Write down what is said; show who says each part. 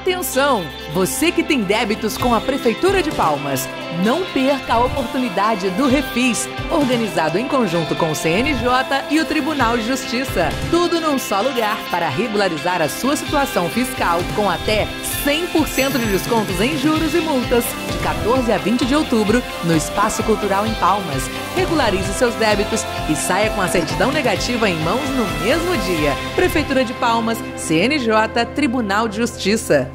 Speaker 1: Atenção! Você que tem débitos com a Prefeitura de Palmas, não perca a oportunidade do Refis, organizado em conjunto com o CNJ e o Tribunal de Justiça. Tudo num só lugar para regularizar a sua situação fiscal com até 100% de descontos em juros e multas, de 14 a 20 de outubro, no Espaço Cultural em Palmas. Regularize seus débitos e saia com a certidão negativa em mãos no mesmo dia. Prefeitura de Palmas, CNJ, Tribunal de Justiça.